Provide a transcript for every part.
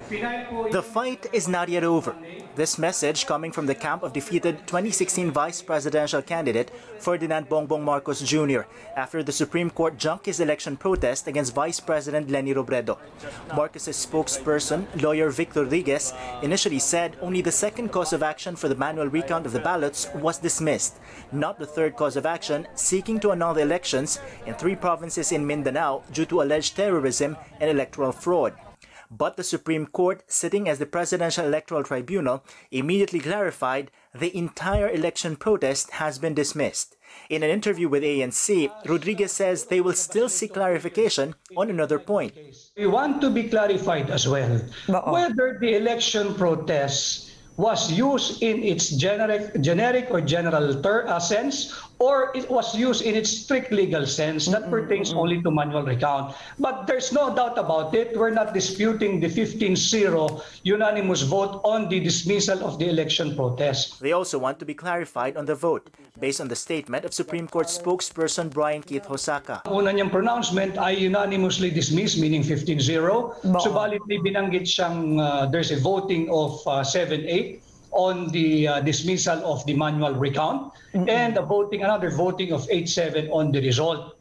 The fight is not yet over. This message coming from the camp of defeated 2016 vice presidential candidate Ferdinand Bongbong Marcos Jr. after the Supreme Court junked his election protest against Vice President Leni Robredo. Marcos's spokesperson, lawyer Vic Rodriguez, initially said only the second cause of action for the manual recount of the ballots was dismissed, not the third cause of action seeking to annul the elections in 3 provinces in Mindanao due to alleged terrorism and electoral fraud. But the Supreme Court, sitting as the Presidential Electoral Tribunal, immediately clarified the entire election protest has been dismissed. In an interview with ANC, Rodriguez says they will still seek clarification on another point. We want to be clarified as well whether the election protest was used in its generic or general sense, or it was used in its strict legal sense that pertains only to manual recount. But there's no doubt about it. We're not disputing the 15-0 unanimous vote on the dismissal of the election protest. They also want to be clarified on the vote, based on the statement of Supreme Court spokesperson Brian Keith Hosaka. Una niyang pronouncement ay unanimously dismissed, meaning 15-0. Subalit may binanggit siyang there's a voting of 7-8 on the dismissal of the manual recount and another voting of 8-7 on the result.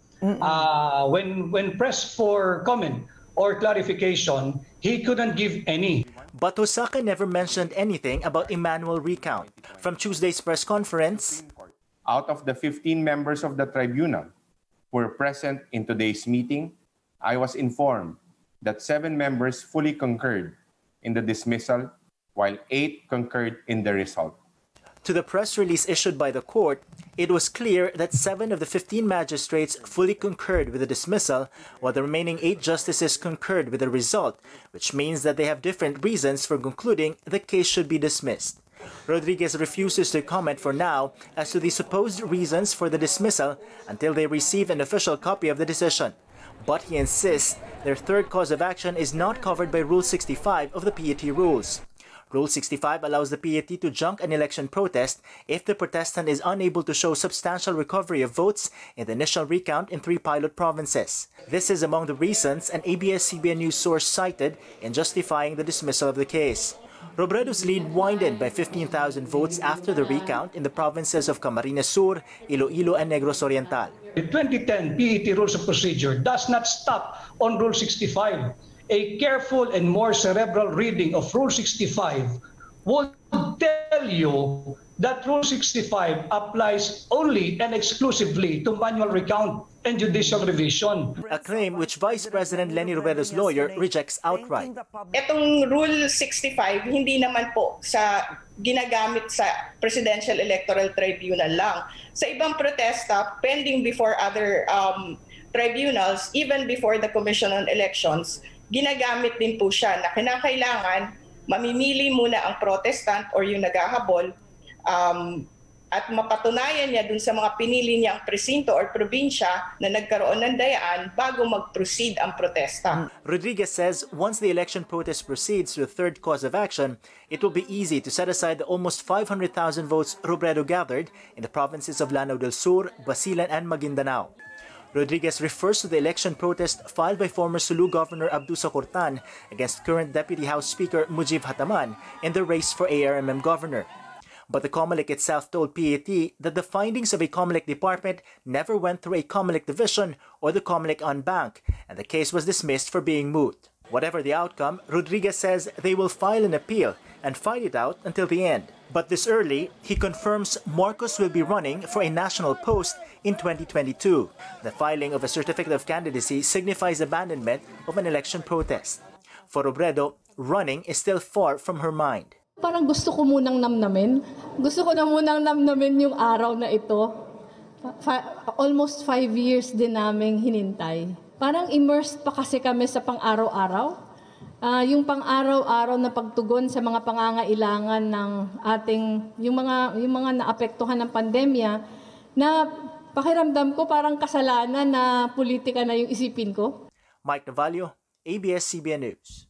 When pressed for comment or clarification, he couldn't give any. But Hosaka never mentioned anything about a manual recount. From Tuesday's press conference, out of the 15 members of the tribunal who were present in today's meeting, I was informed that 7 members fully concurred in the dismissal, while 8 concurred in the result. To the press release issued by the court, it was clear that 7 of the 15 magistrates fully concurred with the dismissal, while the remaining 8 justices concurred with the result, which means that they have different reasons for concluding the case should be dismissed. Rodriguez refuses to comment for now as to the supposed reasons for the dismissal until they receive an official copy of the decision. But he insists their third cause of action is not covered by Rule 65 of the PET rules. Rule 65 allows the PET to junk an election protest if the protestant is unable to show substantial recovery of votes in the initial recount in 3 pilot provinces. This is among the reasons an ABS-CBN news source cited in justifying the dismissal of the case. Robredo's lead widened by 15,000 votes after the recount in the provinces of Camarines Sur, Iloilo, and Negros Oriental. The 2010 PET Rules of Procedure does not stop on Rule 65. A careful and more cerebral reading of Rule 65 would tell you that Rule 65 applies only and exclusively to manual recount and judicial revision. A claim which Vice President Leni Robredo's lawyer rejects outright. Itong Rule 65, hindi naman po ginagamit sa Presidential Electoral Tribunal lang. Sa ibang protesta, pending before other tribunals, even before the Commission on Elections, ginagamit din po siya na kinakailangan mamimili muna ang protestant or yung naghahabol at mapatunayan niya dun sa mga pinili niyang presinto or probinsya na nagkaroon ng dayaan bago mag-proceed ang protesta. Rodriguez says once the election protest proceeds to the third cause of action, it will be easy to set aside the almost 500,000 votes Robredo gathered in the provinces of Lanao del Sur, Basilan, and Maguindanao. Rodriguez refers to the election protest filed by former Sulu Governor Abdusa Cortan against current Deputy House Speaker Mujib Hataman in the race for ARMM governor. But the COMELEC itself told PET that the findings of a COMELEC department never went through a COMELEC division or the COMELEC en banc, and the case was dismissed for being moot. Whatever the outcome, Rodriguez says they will file an appeal and fight it out until the end. But this early, he confirms Marcos will be running for a national post in 2022. The filing of a certificate of candidacy signifies abandonment of an election protest. For Robredo, running is still far from her mind. Parang gusto ko munang namnamin. Gusto ko na munang namnamin yung araw na ito. Almost 5 years din naming hinintay. Parang immersed pa kasi kami sa pang-araw-araw. Yung pang-araw-araw na pagtugon sa mga pangangailangan ng ating, yung mga naapektuhan ng pandemya, na pakiramdam ko parang kasalanan na politika na yung isipin ko. Mike Navalio, ABS-CBN News.